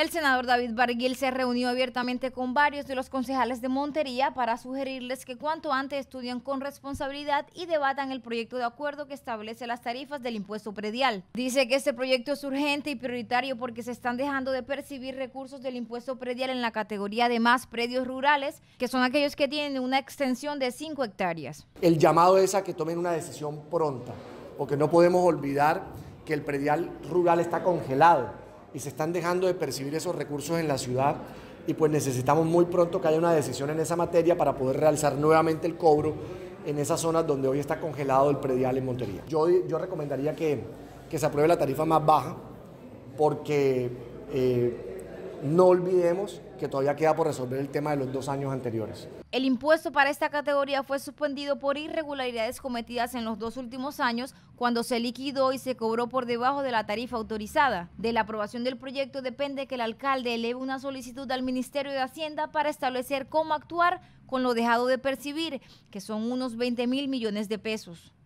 El senador David Barguil se reunió abiertamente con varios de los concejales de Montería para sugerirles que cuanto antes estudien con responsabilidad y debatan el proyecto de acuerdo que establece las tarifas del impuesto predial. Dice que este proyecto es urgente y prioritario porque se están dejando de percibir recursos del impuesto predial en la categoría de más predios rurales, que son aquellos que tienen una extensión de 5 hectáreas. El llamado es a que tomen una decisión pronta, porque no podemos olvidar que el predial rural está congelado y se están dejando de percibir esos recursos en la ciudad, y pues necesitamos muy pronto que haya una decisión en esa materia para poder realizar nuevamente el cobro en esas zonas donde hoy está congelado el predial en Montería. Yo recomendaría que se apruebe la tarifa más baja, porque no olvidemos que todavía queda por resolver el tema de los 2 años anteriores. El impuesto para esta categoría fue suspendido por irregularidades cometidas en los 2 últimos años, cuando se liquidó y se cobró por debajo de la tarifa autorizada. De la aprobación del proyecto depende que el alcalde eleve una solicitud al Ministerio de Hacienda para establecer cómo actuar con lo dejado de percibir, que son unos 20.000 millones de pesos.